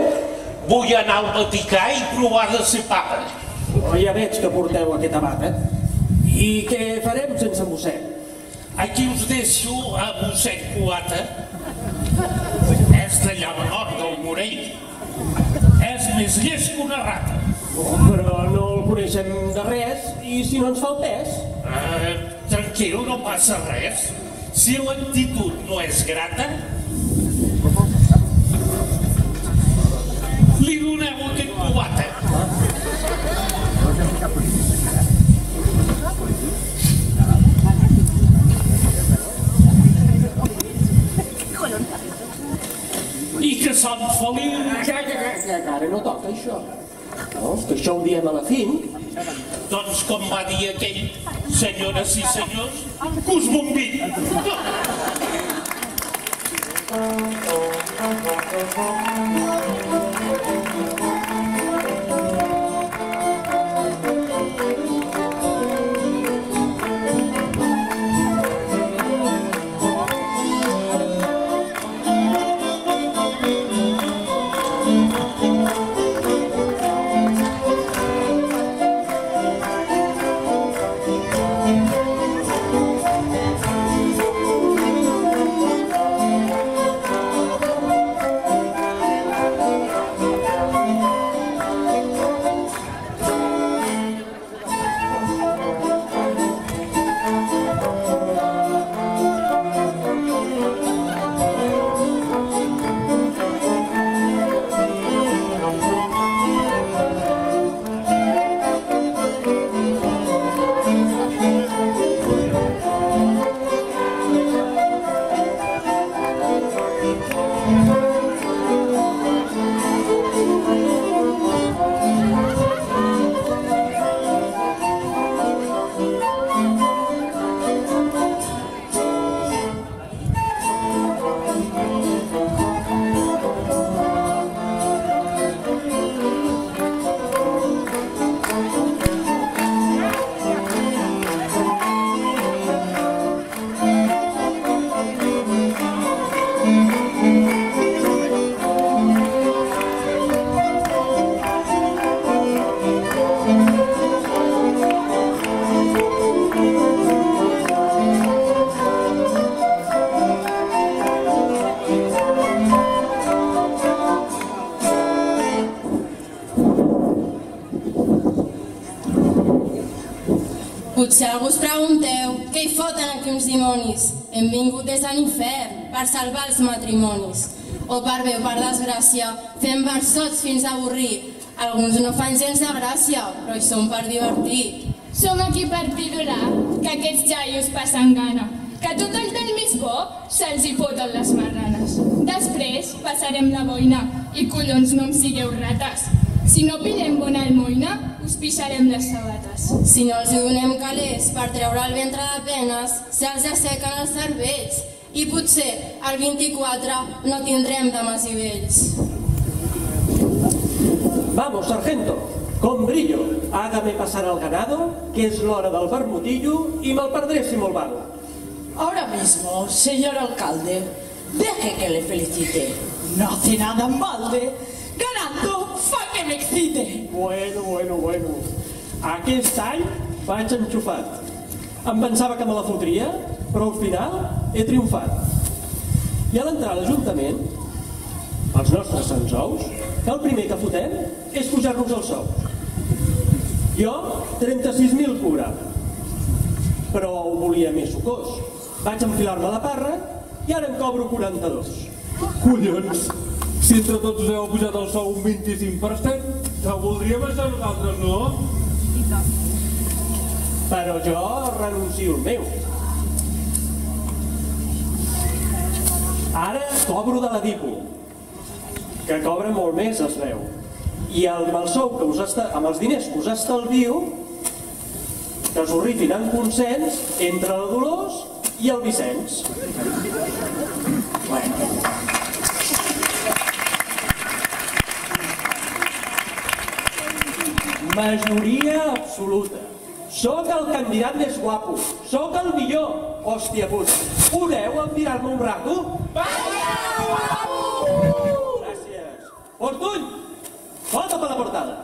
Vull anar al Vaticà i provar de ser papa. Ja veig que porteu aquesta bata. I què farem sense mossèn? Aquí us deixo a mossèn Cuata. És de Llavanor, del Morell. És més llest que una rata. Però no el coneixem de res, i si no ens fa el pes? Tranquil, no passa res. Si l'actitud no és grata, li doneu aquest cubata. I que són feliç. Que ara no toca això. No, que això ho diem a la fin. Doncs com va dir aquell, senyores i senyors, que us bombin. Potser algú us pregunteu què hi foten aquí uns dimonis. Hem vingut des de l'infern per salvar els matrimonis. O per bé o per desgràcia, fem versots fins a avorrir. Alguns no fan gens de gràcia, però hi som per divertir. Som aquí per pidolar que aquests jaios passen gana, que tot el del més bo se'ls hi foten les marranes. Després passarem la boina i collons no em sigueu rates. Si no pillem bona almoina, us pixarem les sabates. Si no els donem calés per treure el ventre de penes, se'ls assequen els cervells. I potser el 24 no tindrem dames i vells. Vamos, sargento, con brillo. Hágame pasar al ganado, que es l'hora del vermutillo, y mal perdré si molt val. Ahora mismo, señor alcalde, deje que le felicite. No hace nada en balde. Ganando fa que me excite. Bueno. Aquest any vaig enxufat. Em pensava que me la fotria, però al final he triomfat. I a l'entrar a l'Ajuntament, els nostres sants ous, que el primer que fotem és pujar-nos els sous. Jo, 36.000 cobrava, però ho volia més sucós. Vaig enfilar-me la parra i ara en cobro 42. Collons! Si entre tots us heu pujat el sou un 25%, ja ho voldríem això nosaltres, no? Però jo renuncio al meu. Ara cobro de la DIPO, que cobra molt més, es veu. I amb el sou que amb els diners que us estalvio, que us ho rifin en consens entre la Dolors i el Vicenç. Majoria absoluta. Sóc el candidat més guapo. Sóc el millor. Hòstia puta. Podeu enviar-me un rato? Gràcies. Fortuny, volta per la portada.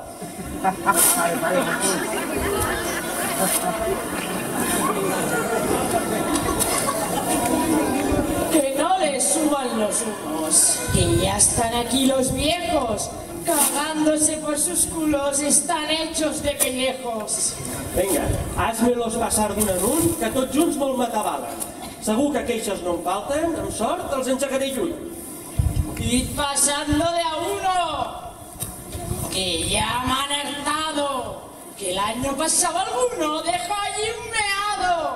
Que no les suban los humos, que ya están aquí los viejos, cagándose por sus culos, están hechos de pendejos. Vinga, hazme-los passar d'un en un, que tots junts molt m'atabalen. Segur que queixes no em falten, amb sort els enxecaré junt. Id pasando de a uno, que ya me han hartado, que el año pasado alguno dejó allí un meado.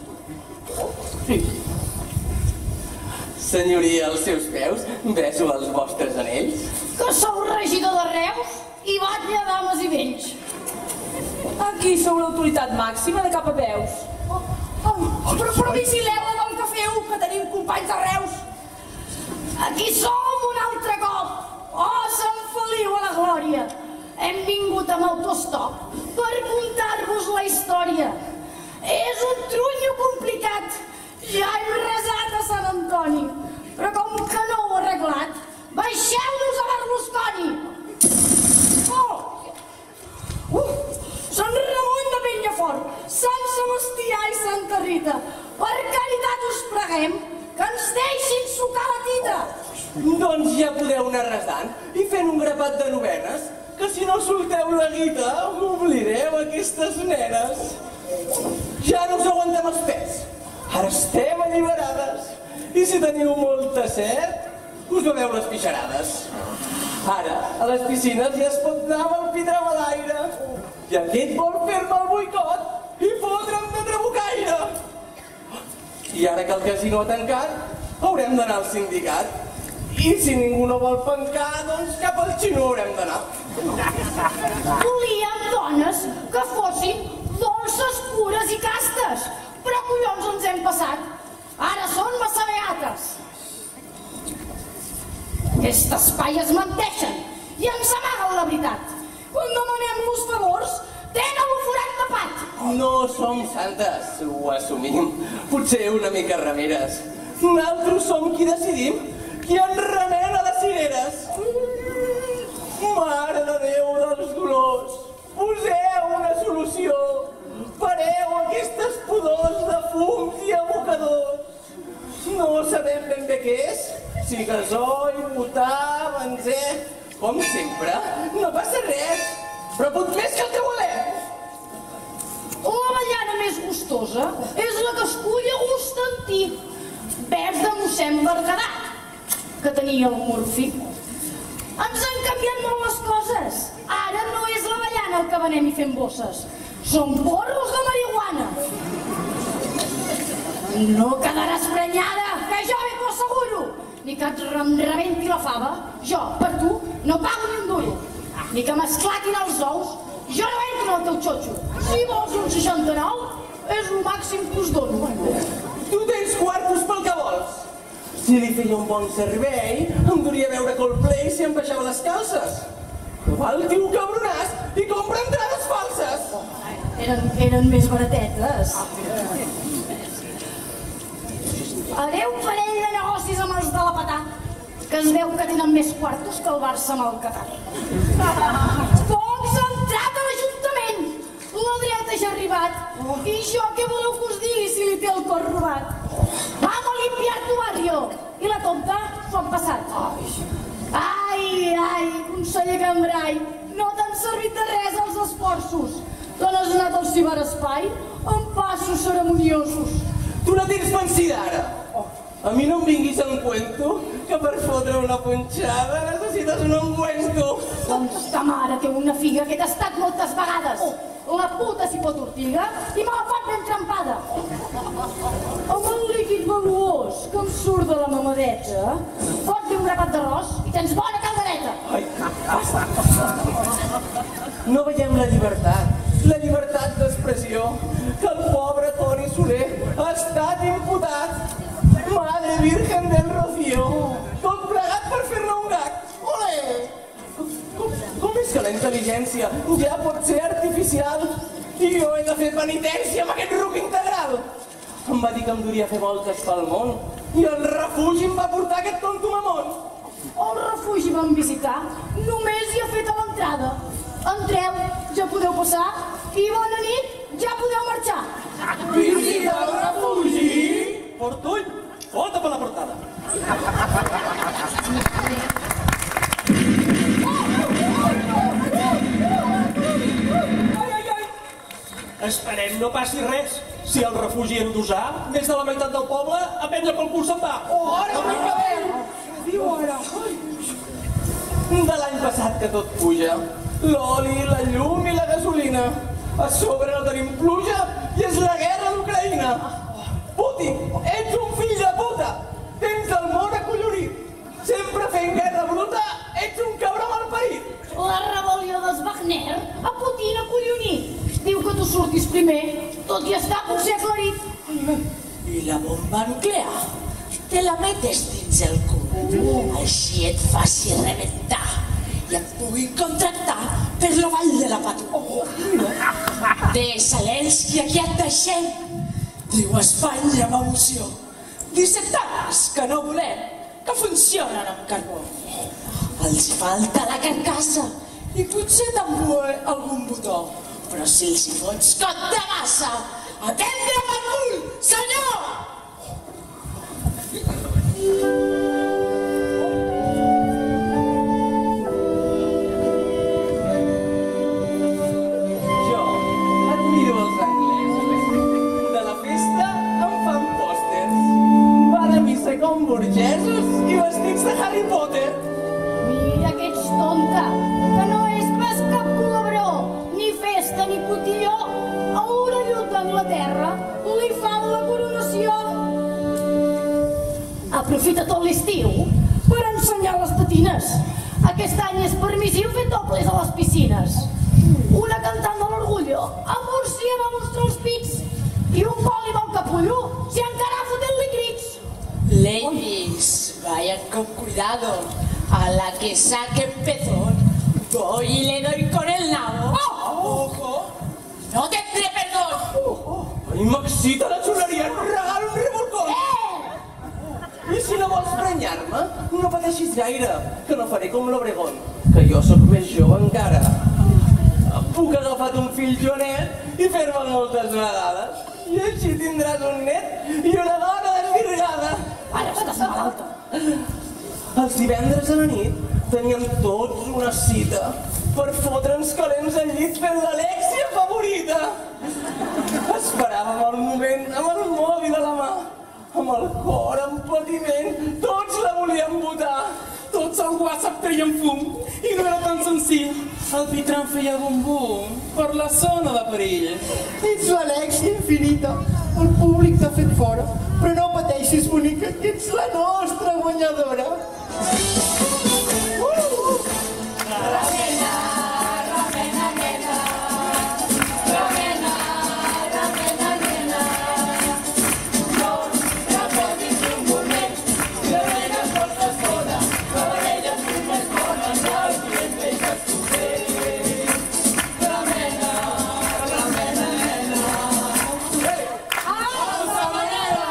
Senyoria, als seus peus, beso els vostres anells. Que sou regidor de Reus i batlle dames i vells. Aquí sou l'autoritat màxima de cap a peus. Però vigileu el bon que feu, que tenim companys de Reus. Aquí som un altre cop. Oh, Sant Feliu a la glòria. Hem vingut amb autostop per contar-vos la història. És un trunyo complicat. Ja hem resat a Sant Antoni, però com que no ho he arreglat, baixeu-nos a Berlusconi. Sant Ramon de Penyafort, Sant Sebastià i Santa Rita, per caritat us preguem que ens deixin sucar la tita. Doncs ja podeu anar resant i fent un grapat de novenes, que si no solteu la guita, oblidareu aquestes nenes. Ja no us aguantem els pes. Ara estem alliberades. I si teniu molta set, us beveu les pixarades. Ara, a les piscines ja es pot anar amb el pitreu a l'aire. I aquest vol fer-me el boicot i fotre'm de trabucaire. I ara que el casino ha tancat, haurem d'anar al sindicat. I si ningú no vol pencar, doncs cap al xino haurem d'anar. Volíem dones que fossin dolces, pures i castes. Però collons ens hem passat. Ara són massa beates. Aquestes paies menteixen i ens amaguen la veritat. Quan demanem-los favors, tenen el forat tapat. No som santes, ho assumim. Potser una mica rameres. Nosaltres som qui decidim qui en remena les cireres. Mare de Déu dels dolors, poseu una solució. Pareu aquestes pudors de fums i abocadors. No sabem ben bé què és. Si gasoil, butà, benzè... Com sempre, no passa res. Però pot més que el teu alè. L'avellana més gustosa és la que escull Agustantí, vers de mossèn Berguedà, que tenia el morfí. Ens han canviat molt les coses. Ara no és l'avellana el que venem i fem bosses. Són porros de marihuana. No quedaràs prenyada, que jo ben t'ho asseguro. Ni que et rebenti la fava, jo, per tu, no pago ni un duro. Ni que m'esclatin els ous, jo no entro en el teu xotxo. Si vols un 69, és el màxim que us dono. Tu tens quartos pel que vols. Si li feia un bon servei, em duria a veure Coldplay si em baixava les calces. Va el tio cabronàs i compra entrades falses. Eren més baratetes. Fareu un parell de negocis amb els de la Patà, que es veu que tenen més quartos que el Barça amb el Qatar. Pocs han entrat a l'Ajuntament. La dreta ja ha arribat. I jo què voleu que us digui si li té el cor robat? Vamos a limpiar tu barrio. I la tonta s'ho han passat. Ai, conseller Cambrai, no t'han servit de res els esforços. Te n'has anat al ciberespai amb passos ceremoniosos. Tu no tens pensida ara. A mi no em vinguis en cuento que per fotre una punxada necessites un ungüento. Doncs ta mare té una figa que he tastat moltes vegades. La puta s'hi pot ortiga i me la pot ben trempada. Amb el líquid valuós que em surt de la mamadeta, fots un grapat d'arròs i tens bona caldereta. No veiem la llibertat d'expressió, que el pobre Toni Soler ha estat imputat. Madre Virgen del Rocío, tot plegat per fer-ne un gag. Olé! Com és que la intel·ligència ja pot ser artificial i jo he de fer penitència amb aquest ruc integral? Em va dir que em duria a fer voltes pel món i el refugi em va portar aquest tonto mamón. El refugi vam visitar només hi ha fet a l'entrada. Entreu, ja podeu passar, i bona nit, ja podeu marxar. Visita al refugi! Fortuny, fota per la portada. Esperem no passi res. Si el refugi hem d'usar, més de la meitat del poble a prendre pel cul se'n va. Ara ho acabem! Diu ara. De l'any passat que tot puja. L'oli, la llum i la gasolina. A sobre no tenim pluja i és la guerra d'Ucraïna. Putin, ets un fill de puta! Tens el món acollonit. Sempre fent guerra bruta, ets un cabró malparit. La rebel·lió dels Wagner a Putin acollonit. Diu que tu surtis primer, tot i estar potser aclarit. I la bomba nuclear te la metes dins el cul. Així et faci rebentar i et puguin contractar per la vall de la patrona. De Zelensky aquí et deixem, diu Espanya amb emoció. 17 anys que no volem, que funcionen amb carbó. Els falta la carcassa i potser també algun botó. Però si els hi fots cot de massa, a prendre per cul, senyor! Jo admiro els anglesos. De la festa em fan pòsters. Van a missa com burgesos i vestits de Harry Potter. Mira que ets tonta, que no és pas cap col·laboró, ni festa ni cotilló. A l'orellut d'Anglaterra li fan la coronació. Aprofita tot l'estiu per ensenyar les patines. Aquest any és permissiu fer dobles a les piscines. Una cantant de l'orgullo a Múrcia va mostrar els pits i un poli amb el capullo si encara fotent-li crits. Ladies, vayan con cuidado, a la que saque pezón, voy y le doy con el nabo. ¡Ojo! ¡No tendré perdón! Ai, m'excita la xuleria, no regalo un remolcón. I si no vols prenyar-me, no pateixis gaire, que no faré com l'Obregón, que jo sóc més jove encara. Puc agafar un fill joanet i fer-me'l moltes vegades. I així tindràs un net i una dona desvirgada. Ara estàs malalta. Els divendres a la nit teníem tots una cita per fotre'ns calents al llit fent l'Alèxia favorita. Esperàvem el moment amb el mòbil a la mà, amb el cor en patiment, tots la volíem votar. Tots al WhatsApp treien fum i no era tan senzill. El Pitran feia bum-bum per la zona de perill. Ets l'Alèxia infinita, el públic t'ha fet fora, però no pateixis, bonica, que ets la nostra guanyadora. Ramena, ramena, nena. Ramena, ramena, nena. No, rapidis un moment, que venes por la zona, per elles només bones, el client deixes tu fer. Ramena, ramena, nena. Alça manera!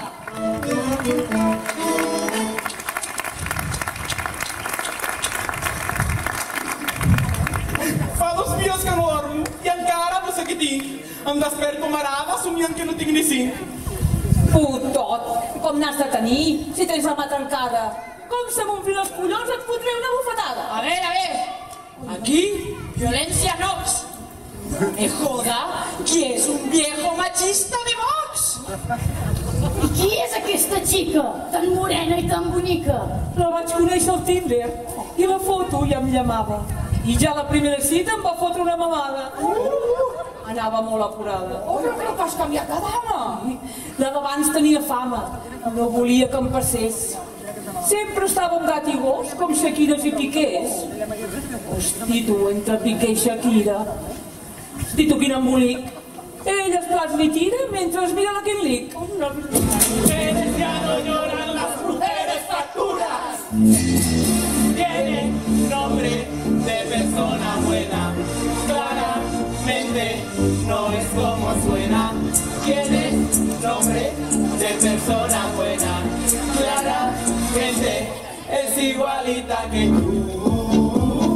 Fa 2 dies que no dormo i encara no sé què tinc. Em desperto marada somiant que no tinc ni 5. Putot, com n'has de tenir, si tens la mà trencada? Com se m'omplin els collons et fotré una bufetada. A ver, aquí, violencia Nox. No me joda que es un viejo machista de Vox. I qui és aquesta xica, tan morena i tan bonica? La vaig conèixer al Tinder i la foto ja em llamava. I ja la primera cita em va fotre una mamada. Anava molt apurada. Però que no t'has canviat de dama? La d'abans tenia fama, no volia que em passés. Sempre estava un gat i gos, com Shakiras i Piqués. Hosti, tu, entre Piqué i Shakira. Hosti, tu, quin embolic. Ell es plats li tira mentre es mira la Ken League. Mujeres ya no lloran, las mujeres facturas. Tienen nombre de persona buena. Claramente no es como suena. Tiene nombre de persona buena. Claramente es igualita que tú.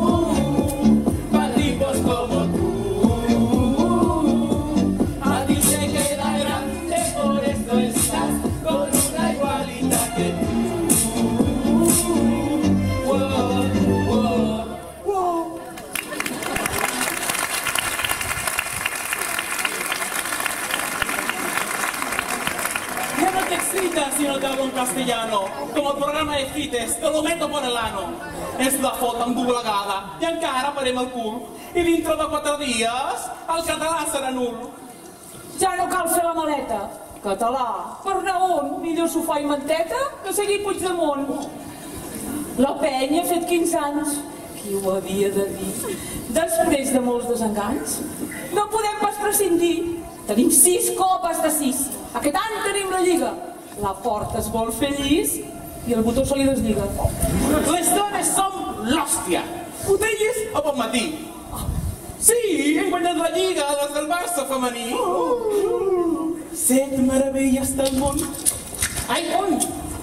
hablo en castellano, como el programa de Fites, te lo meto por el ano. És la fota amb doblegada i encara parem el cul. I dintre de 4 dies el català serà nul. Ja no cal fer la maleta. Català. Per anar on? Millor sofà i manteta que seguir Puigdemont. La penya ha fet 15 anys. Qui ho havia de dir? Després de molts desenganys, no podem pas prescindir. Tenim 6 copes de 6. Aquest any tenim la lliga. La porta es vol fer llis i el botó se li deslliga. Les dones som l'hòstia. Ho deies a bon matí. Sí, hem guanyat la lliga, les del Barça femení. 7 meravelles del món. Ai, on?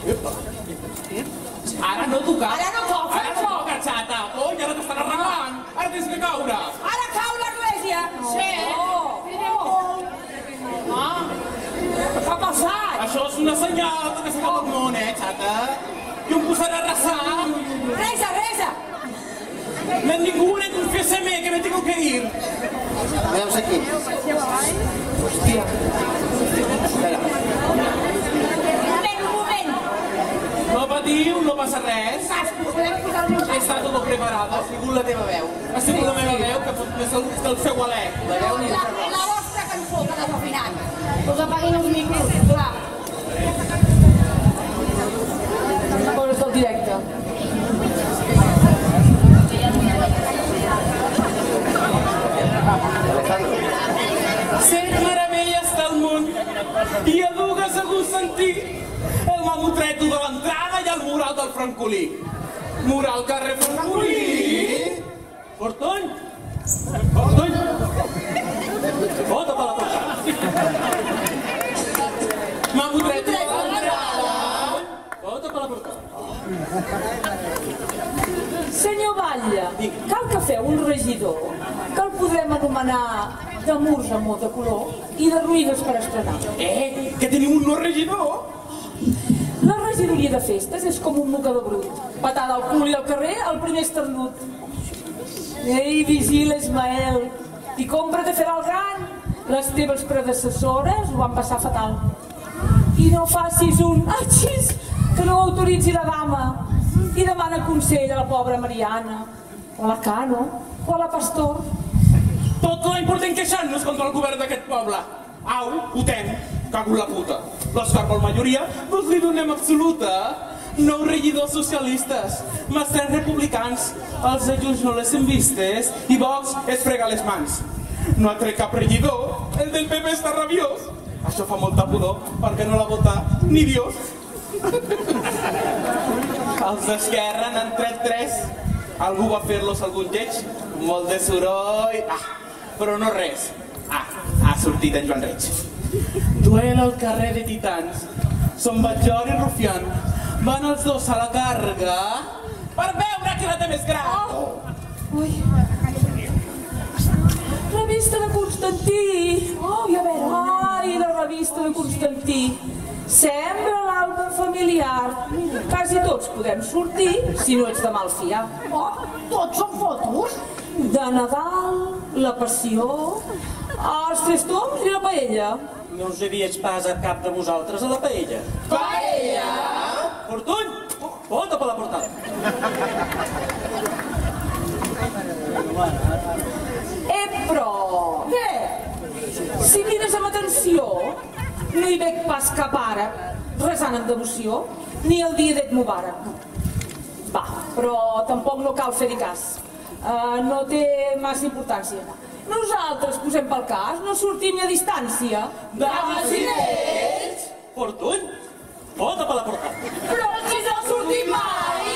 Ara no toca. Ara no toca, Ara no toca, xata. Cony, ara t'estan arreglant. Ara tens que caure. Ara cau l'església. Sí. Què ha passat? Això és una senyal que s'acaba el món, xata. I em posaré a resar. Resa, resa. Benvingut, confiéseme que me tengo que ir. Veus aquí. Hòstia. Espera. Un moment. No patiu, no passa res. Està tot preparat. Ha sigut la teva veu. Ha sigut la meva veu, que és el seu alè. La veu ni La vostra cançó que desafinat. Us apaguin els micros, clar. Coses del directe. Set meravelles del món i a dues a gust sentir el mamutreto de l'entrada i el mural del Francolí. Mural carrer Francolí. Fortuny! Fortuny! Vota per la porta. Mamutreto de l'entrada. Vota per la porta. Senyor Batlle, cal que feu un regidor que el podrem anomenar de murs amb molt de color i de ruïnes per estrenar. Que tenim un nou regidor. La regidoria de festes és com un mocador brut. Patada al cul i al carrer, el primer esternut. Ei, vigila, Ismael, i compra't a fer el gran. Les teves predecessores ho van passar fatal. I no facis un atxis que no autoritzi la dama i demana consell a la pobra Mariana, o a la Cano, o a la Pastor. Tot l'any portem queixant-nos contra el govern d'aquest poble. Au, votem, cago en la puta. L'escarpa la majoria, doncs li donem absoluta. 9 regidors socialistes, més 3 republicans. Els de Junts no les hem vistes i Vox es frega les mans. No ha tret cap regidor, el del PP està rabiós. Això fa molta pudor, perquè no l'ha votat ni Dios. Els d'Esquerra n'han tret 3. Algú va fer-los algun lleig, molt de soroll, però no res. Ha sortit en Joan Reig. Duel al carrer de Titans. Són Batllor i Rufián. Van els dos a la càrrega per veure qui la té més gran. Revista de Constantí. I a veure, ai, la revista de Constantí. Sembra l'àlbum familiar. Quasi tots podem sortir si no ets de mal fiar. Tots són fotos? De Nadal, la Passió, els 3 toms i la paella. No us havíeu pas a cap de vosaltres a la paella. Paella! Fortuny! Vota per la portada. Però... Què? Si mires amb atenció, no hi veig pas cap ara, resant amb devoció, ni el dia d'Ed Mubarak. Va, però tampoc no cal fer-hi cas. No té massa importància. Nosaltres posem pel cas, no sortim ni a distància. Dames i vells! Fortuny! Vota per la portada. Però si no sortim mai!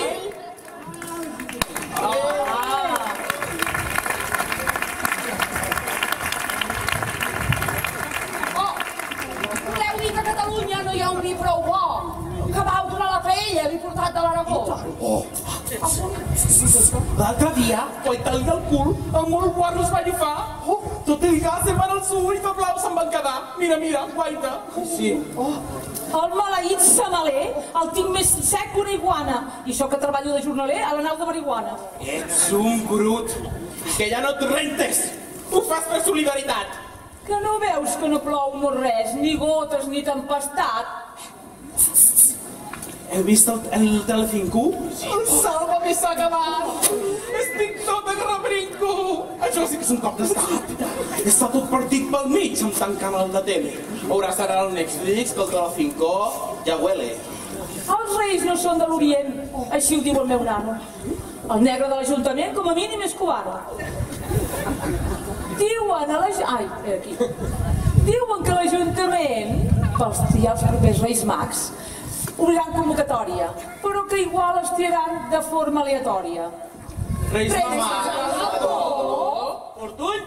Podeu dir que a Catalunya no hi ha un vi prou bo, que vau donar la paella, vi portat de l'Aragó. L'altre dia, quan talgui el cul, el molt guarro es va llufar. Tot el gas se'n va al sud i tot blau se'n van quedar. Mira, mira, guaita. Sí. El maleït samaler el tinc més sec que una iguana. I això que treballo de jornaler a la nau de marihuana. Ets un brut, que ja no et rentes. Ho fas per solidaritat. Que no veus que no plou no res, ni gotes ni tempestat? Heu vist el Telecinco? Salva-me, s'ha acabat! Estic tot en rebrinco! Això sí que és un cop d'estat! Està tot partit pel mig amb tant canal de tele. Haurà serà el Netflix que el Telecinco ja huele. Els reis no són de l'Orient, així ho diu el meu nano. El negre de l'Ajuntament, com a mínim, és cubano. Diuen que l'Ajuntament, pels triar els propers Reis Mags, obriran convocatòria, però que igual es triaran de forma aleatòria. Reis Mags! Fortuny!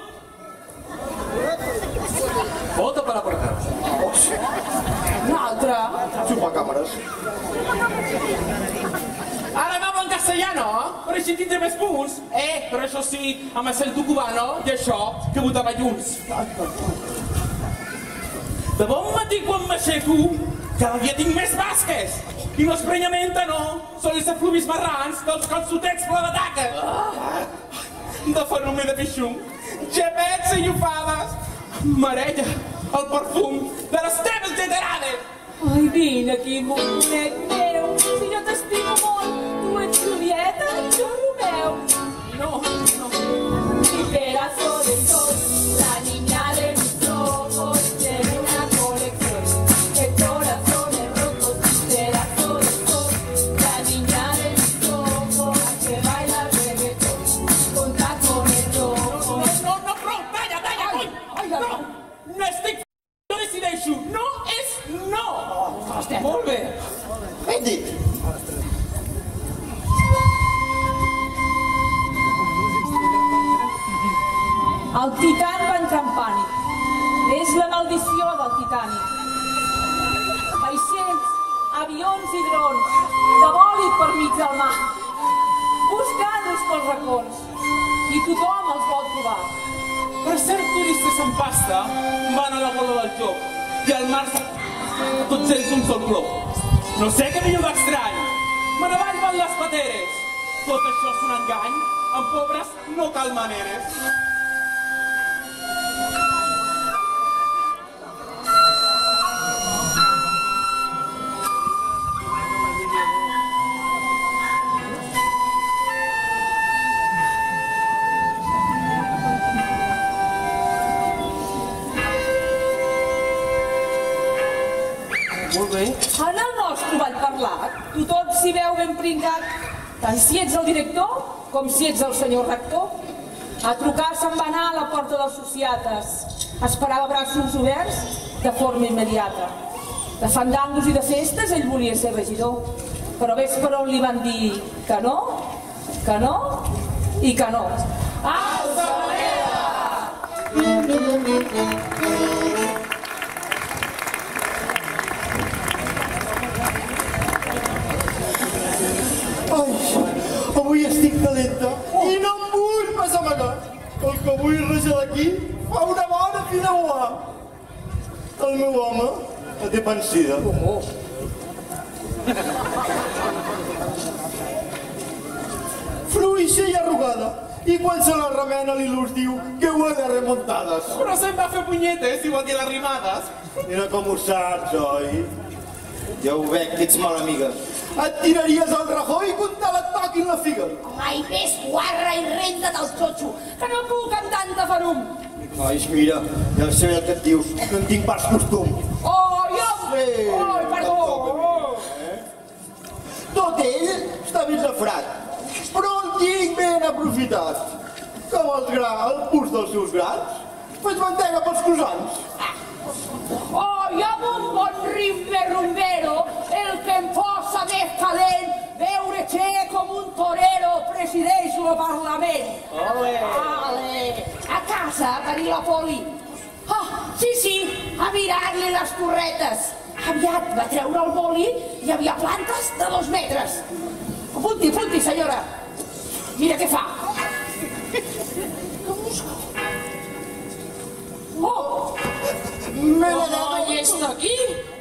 Vota per aparcar. Un altre. Xupacàmeres. Ara anava en castellano, però així tindré més punts. Però això sí, amb acento cubano i això, que votava junts. De bon matí quan m'aixeco, cada dia tinc més basques. I no és prenyamenta, no. Són els efluvis marrans dels calçotets ple de taca. De fenomen de pixum, gepets i llufades. Marella, el perfum de les teves generades. Ai, vine aquí, montonet meu, si jo t'estimo molt, tu ets Julieta i jo Romeu. No. Mi pedazo de sol, la niña de mis ojos, tiene una colección de corazones rotos. Mi pedazo de sol, la niña de mis ojos, que baila reggaetón, con tacones rojos. No, prou, talla, ull! No estic no decideixo, no és no! Molt bé! Ben dit! El Titán va entrar en pànic. És la maldició del Titanic. Vaixells, avions i drons, de bòlit per mig del mar, buscant-los pels racons. I tothom els vol trobar. Per cert, turistes amb pasta van a la bola del joc i al mar tots ells un sol plom. No sé què millor d'estrany. Me n'avall van les pateres. Tot això és un engany. Amb pobres no cal maneres. Molt bé. En el nostre ball parlat, tothom s'hi veu ben pringat, tant si ets el director com si ets el senyor rector. A trucar se'n va anar a la porta dels sociates. Esperava braços oberts de forma immediata. De fandangos i de festes ell volia ser regidor, però ves per on li van dir que no i que no. Ai, avui estic calenta i no em vull pas amagar. El que vull rejar d'aquí fa una bona fideuà. El meu home té pensida. Fluixa i arrugada. I quan se la remena l'il·lus diu que ho ha de remuntades. Però se'n va fer punyetes igual que les rimades. Mira com ho saps, oi? Ja ho veig que ets mala amiga. Et tiraries al Rajoy quan te la toquin la figa. Ai, ves, guarra i renta't el xotxo, que no puc amb tanta ferum. Nois, mira, ja sé el que et dius, no en tinc pas costum. Perdó. Tot ell està ben safrat, però en tinc ben aprofitat. Com el pus dels seus grans, faig mantega pels croissants. I amb un bon rimbe rumbero, el que em posa més calent, veure que com un torero presideixo el Parlament. A casa va dir la poli. Sí, a mirar-li les torretes. Aviat va treure el boli i hi havia plantes de 2 metres. Apunti, senyora. Mira què fa. ¿Y esto aquí?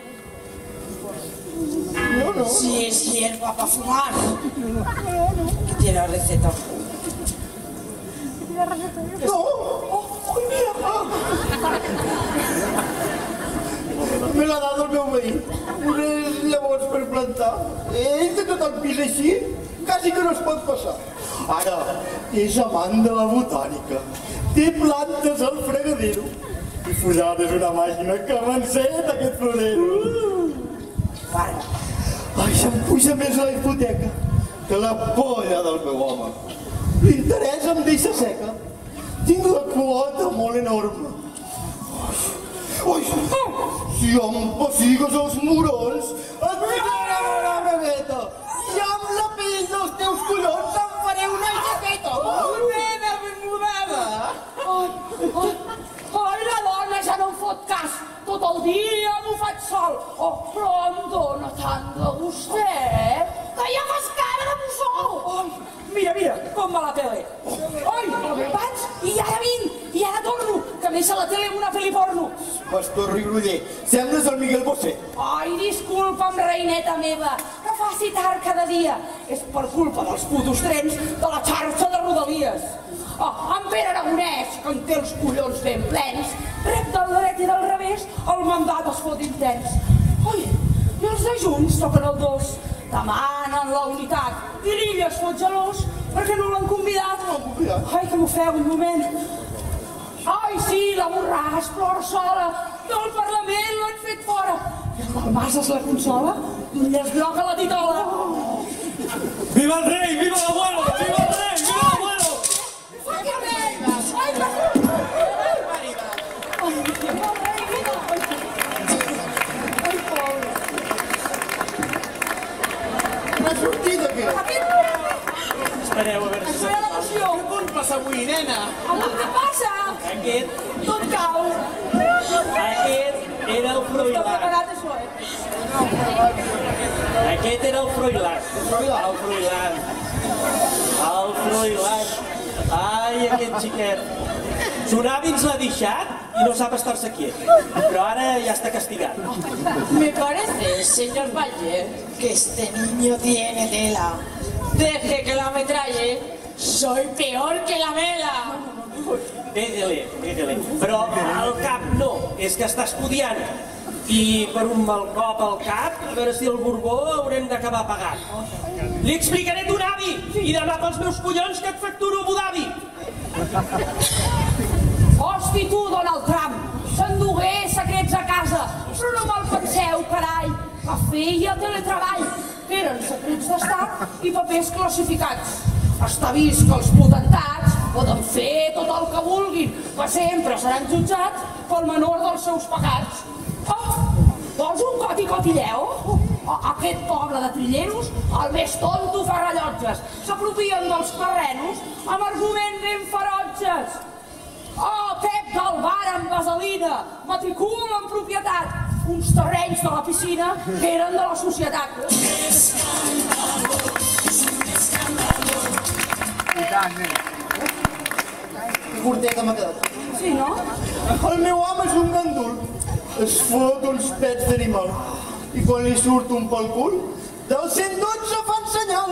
No. Si es hierba para fumar. Tiene la receta. No. Me la dada del meu veí. Unes llavors per plantar. Ell de tot el pis així, quasi que no es pot passar. Ara, és amant de la botànica. Té plantes al fregadero. I posades una màquina que m'enceta aquest florero. Ai, se'm puja més la hipoteca que la polla del meu home. L'interès em deixa seca. Tinc la quota molt enorme. Ai, si em pessigues els morons, et ficaré una breveta i amb la pell dels teus collons em faré una jaqueta. Nena ben mudada! Ai, la dona ja no em fot cas. Tot el dia m'ho faig sol. Oh, però em dóna tant de gustet que ja fas cara de mussol. Ai, mira, com me la tele. Ai, vaig i ara vinc i ara torno, que m'eix a la tele una pel·li porno. Pastor Rigroller, sembles el Miguel Bosé. Ai, disculpa'm, reineta meva, que faci tard cada dia. És per culpa dels putos trens de la xarxa de Rodalies. En Pere Aragonès, que en té els collons ben plens, rep del dret i del revés, el mandat es fot intens. Ai, i els de Junts toquen el 2, demanen la unitat, i l'Illa es fot gelós perquè no l'han convidat. Ai, que m'ofeu, un moment. Ai, sí, la Borràs plora sola, del Parlament l'han fet fora. I el Balmas es la consola i es groga la titola. Viva el rei, viva l'abuelo, viva el rei, viva l'abuelo! N'ha sortit aquest? Espereu a veure si Espera l'emoció. Què punt passa avui, nena? Home, què passa? Aquest Tot cau. era el Està Froilán. preparat, això, Aquest era el Froilán. El Froilán. Ai, aquest xiquet. Son avi ens l'ha deixat i no sap estar-se quiet. Però ara ja està castigat. Me parece, señor Valle, que este niño tiene tela. Deje que la metralle. Soy peor que la vela. Déjale. Però al cap no, és que està estudiant. I per un mal cop al cap, a veure si el Borbó haurem d'acabar pagant. Li explicaré ton avi i demà pels meus collons que et facturo Abu Dhabi. Hosti, tu, Donald Trump, s'endugué secrets a casa, però no me'l penseu, carai, que feia teletreball. Eren secrets d'estat i papers classificats. Està vist que els potentats poden fer tot el que vulguin, que sempre seran jutjats pel menor dels seus pecats. Oh, vols un coti-cotilleu? Aquest poble de trilleros, el més tonto fa rellotges, s'apropien dels terrenos amb arguments ben ferotges. Oh, Pep del bar amb vaselina, matricula en propietat, uns terrenys de la piscina que eren de la societat. Que curteta m'ha quedat. Sí, no? El meu home és un gandul. Es fot uns pets d'animal. I quan li surt un pel cul, del 112 fan senyal.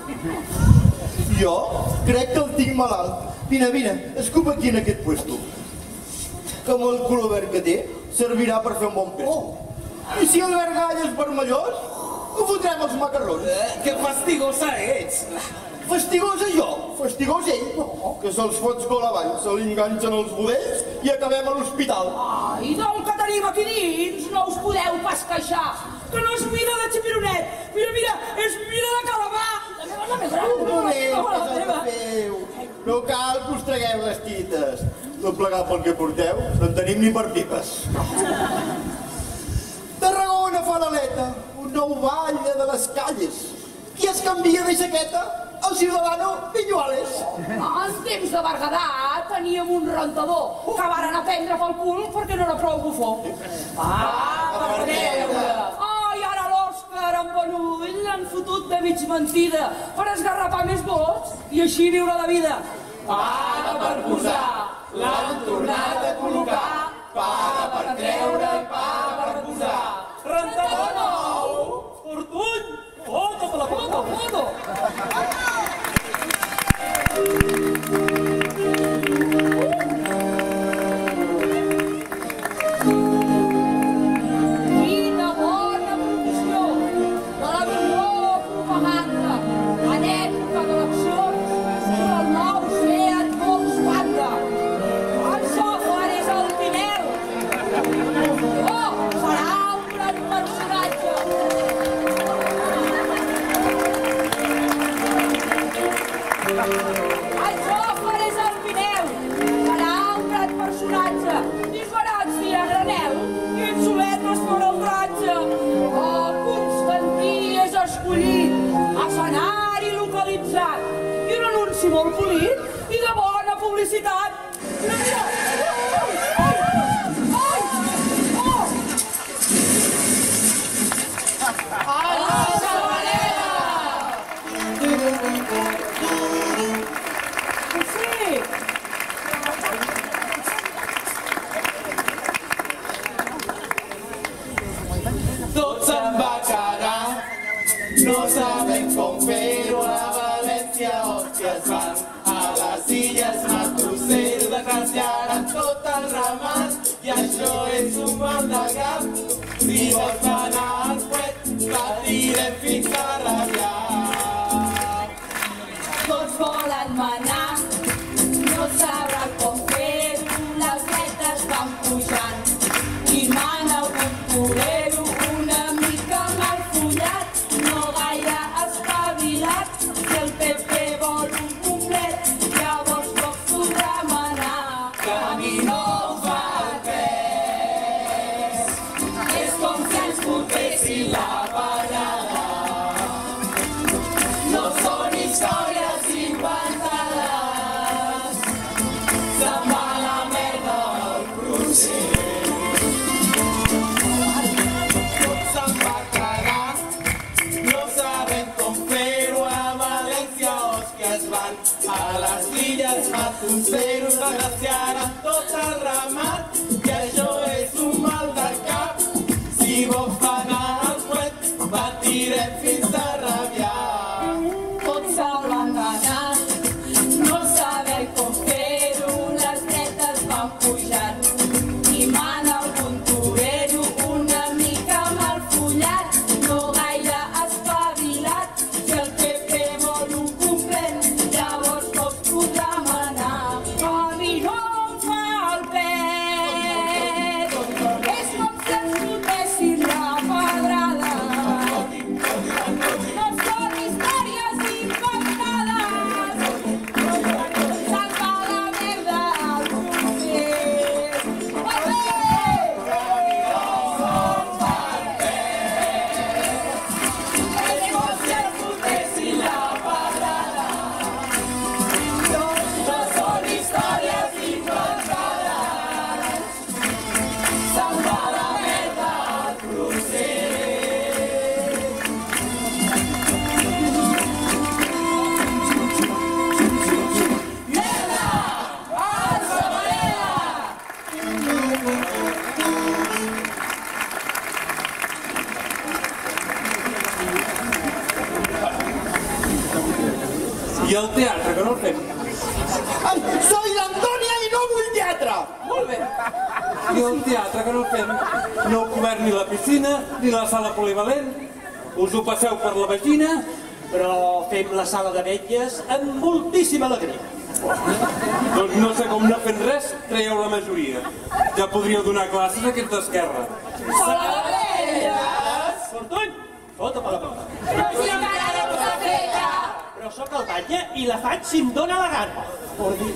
Jo crec que el tinc malalt. Vine, escup aquí en aquest puesto. Que amb el color verd que té, servirà per fer un bon pes. I si el vergall és vermellós, ho fotrem als macarrons. Que fastigosa ets! Fastigosa jo, fastigós ell, que se'ls fots gol avall, se li enganxen els budells i acabem a l'hospital. Ai, del que tenim aquí dins no us podeu pas queixar, que no és mida de xipironet, mira, és mida de calamar. Un moment, que s'ha de feu. No cal que us tragueu les tites. No plegar pel que porteu, no en tenim ni per pipes. Tarragona fa l'aleta, un nou ball de les calles. Qui es canvia de jaqueta? El ciudadano Viñuales. En temps de Berguedà teníem un rentador que varen aprendre pel cul perquè no era prou bufó. Per treure. I ara l'Òscar amb bon ull l'han fotut de mig mentida per esgarrapar més vots i així viure la vida. Paga per posar, l'han tornat a col·locar. Paga per treure i paga per posar. Rentador nou! Fortuny! Foto, la foto! sí. Tot se'n va cagar, no saben com fer-ho a València, hòsties van a les illes Matusser, desgraciaran tot el ramat i això és un mal de cap. Si vols anar al fuet, patirem fins a rabiar. Tots volen manar, no sabran com fer-ho, les netes van pujant i mana un torero una mica mal follat, no gaire espavilat. Si el PP vol un complet, llavors poc podrà manar. Que a mi no em fa res, és com si ens fotessin la pallada. No són històries inventades, se'n va a la merda el procés. Tot se'n va cagar, no saben com fer-ho a València, hòsties van a les illes Matusser, desgraciaran tot el ramat i això és un mal de cap. Si vols anar al fuet, patirem fins a rabiar. Tots volen anar, no saben com fer-ho, les netes van pujant i mana algun torero una mica mal follat, no gaire espavilat. Si el PP vol un complet, llavors poc podrà manar. A mi no em fa el pet, és com si ens fotessin la pedrada. No són històries inventades, se'n va a la merda el procés. És com si ens fotessin la pedrada. No són històries inventades, se'n va a la merda el procés. I el teatre, que no el fem? Soy l'Antònia i no vull teatre! Molt bé. I el teatre, que no el fem? No heu cobert ni la piscina, ni la sala polivalent. Us ho passeu per la vagina. Però fem la sala de vetlles amb moltíssima alegria. Doncs no sé com no fent res, traieu la majoria. Ja podríeu donar classes a aquests d'esquerra. Fortuny, fota'm a la porta. Però si encara no s'ha feta! Però sóc el batlle i la faig si em dóna la gana. Por dir.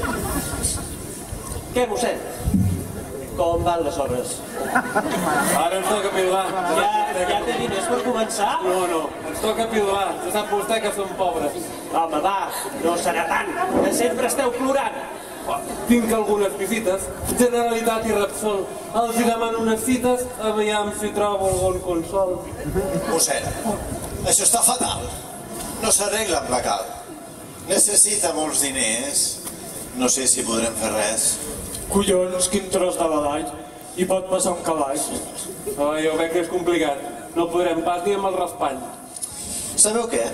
Què, mossèn? Com van les obres? Ara ens toca pidolar. Ja té diners per començar? No, ens toca pidolar. Ja sap vostè que som pobres. Home, va, no serà tant, que sempre esteu plorant. Tinc algunes visites. Generalitat i Repsol. Els hi demano unes cites, aviam si trobo algun consol. Mossèn, això està fatal. No s'arregla amb la cal. Necessita molts diners. No sé si podrem fer res. Collons, quin tros de badall. Hi pot passar un cavall. Jo veig que és complicat. No podrem pas ni amb el raspall. Sabeu què?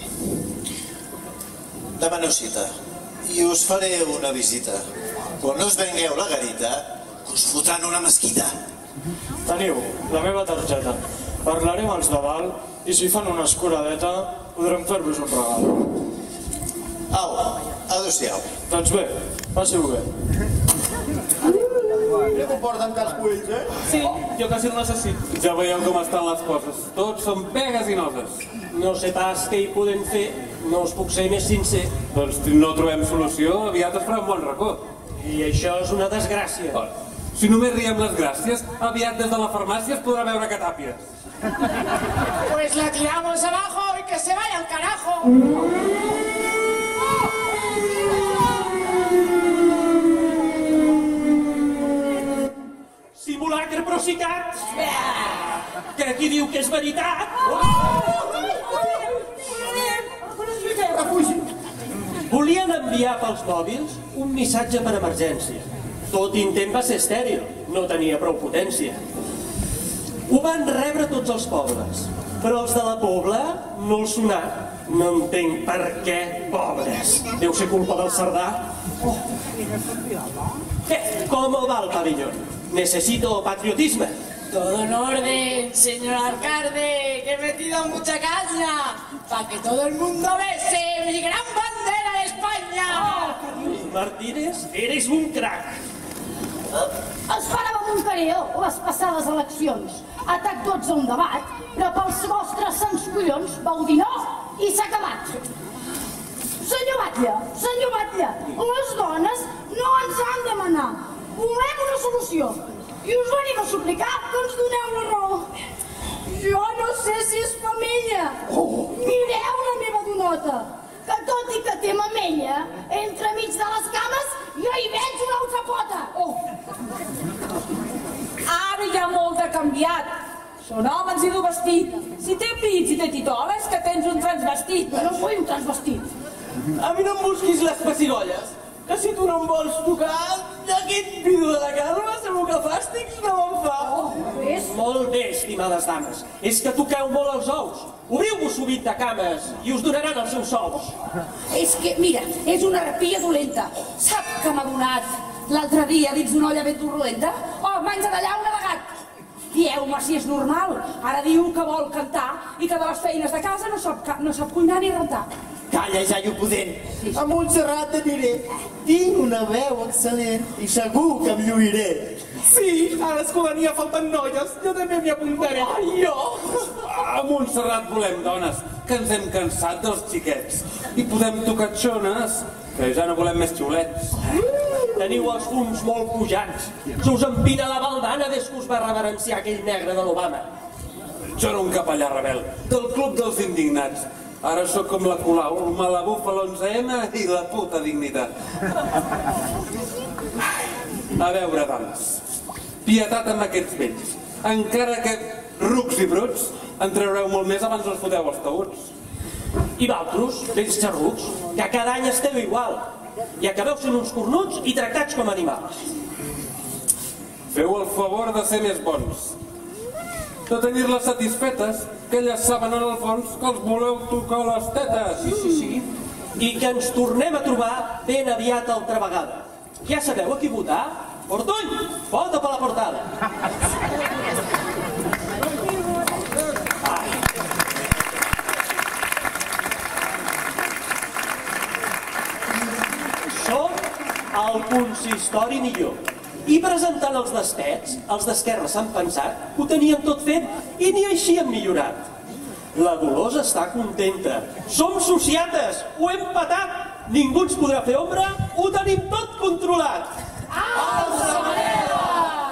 Demaneu cita i us faré una visita. Quan no us vengueu la garita, us fotran una mesquita. Teniu la meva targeta. Parlaré amb els de dalt i si fan una escuradeta podrem fer-vos un regal. Au, adéu-siau. Doncs bé, passi-ho bé. Què comporten cascuells, Sí, jo quasi no necessito. Ja veieu com estan les coses. Tots són pegues i noces. No sé pas què hi podem fer, no us puc ser més sincer. Doncs no trobem solució, aviat es farà un bon racó. I això és una desgràcia. Si només riem les gràcies, aviat des de la farmàcia es podrà veure catàpies. Pues la tiramos abajo y que se vaya al carajo. Simulacre procicat! Que aquí diu que és veritat! volien enviar pels mòbils un missatge per emergència. Tot intent va ser estèril, no tenia prou potència. Ho van rebre tots els pobles, però els de la Pobla no els sonà. No entenc per què, pobres. Deu ser culpa del Cerdà. ¿Cómo va el pabellón? Necesito patriotismo. Todo en orden, señor alcalde, que he metido mucha caña para que todo el mundo bese mi gran bandera de España. Martínez, eres un crack. Esperàvem un careo les passades eleccions. Atac tots a un debat, però pels vostres sants collons vau dir no i s'ha acabat. Senyor Batlle, les dones no ens han de manar. Volem una solució. I us venim a suplicar que ens doneu la raó. Jo no sé si és femella. Mireu la meva donota, que tot i que té mamella, entremig de les cames jo hi veig una altra pota. Ara ja molt de canviat. Són homes i dur vestit. Si té pits i té titola és que tens un transvestit. No vull un transvestit. A mi no em busquis les pessigolles, que si tu no em vols tocar, aquest pido de la Carme segur que fàstics no me'n fa. Molt bé, estimades dames. És que toqueu molt els ous. Obriu-vos sovint de cames i us donaran els seus sous. És que, mira, és una rapilla dolenta. Sap que m'ha donat l'altre dia dins d'una olla ben turrolenta? Oh, menja de llauna de gat. Dieu-me si és normal. Ara diu que vol cantar i que de les feines de casa no sap cuinar ni rentar. Calla, jaio pudent. A Montserrat et diré, tinc una veu excel·lent i segur que em lluiré. Sí, a l'escolania falten noies, jo també m'hi apuntaré. Jo! A Montserrat volem dones, que ens hem cansat dels xiquets. I podem tocar xones, que ja no volem més xiulets. Teniu els fums molt pujats. Se us empina la baldana des que us va reverenciar aquell negre de l'Obama. Jo era un capellà rebel, del club dels indignats. Ara sóc com la Colau, me la bufa l'11M i la puta dignitat. A veure, dones, pietat amb aquests vells. Encara que rucs i bruts, en traureu molt més abans els foteu els taüts. I valtros, vells xarrucs, que cada any esteu igual. I acabeu sent uns cornuts i tractats com animals. Feu el favor de ser més bons. De tenir-les satisfetes, que elles saben en el fons que els voleu tocar les tetes. Sí. I que ens tornem a trobar ben aviat altra vegada. Ja sabeu a qui votar? Ortull, vota per la portada. Som el consistori millor. I presentant els d'estets, els d'Esquerra s'han pensat que ho tenien tot fet i ni així han millorat. La Dolors està contenta. Som sociates, ho hem patat. Ningú ens podrà fer ombra, ho tenim tot controlat. Alça Manela!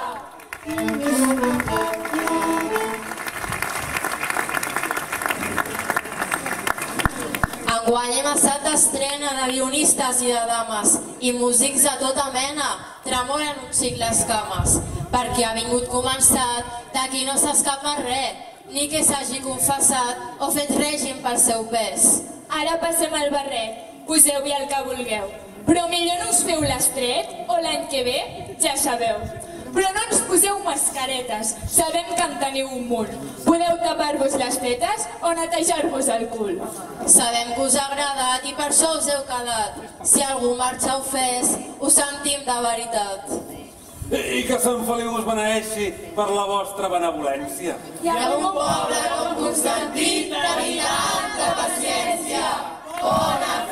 Enguany hem estat d'estrena de guionistes i de dames i músics de tota mena tremolen un xic les cames perquè ha vingut començat d'aquí no s'escapa res ni que s'hagi confessat o fet règim pel seu pes. Ara passem al barret, poseu-hi el que vulgueu, però millor no us feu l'estret o l'any que ve ja sabeu. Però no ens poseu mascaretes, sabem que en teniu un munt. Podeu tapar-vos les tetes o netejar-vos el cul. Sabem que us ha agradat i per això us heu quedat. Si algú marxa o fes, ho sentim de veritat. I que Sant Feliu us beneeixi per la vostra benevolència. Hi ha un poble com Constantí, de vida, de paciència, bona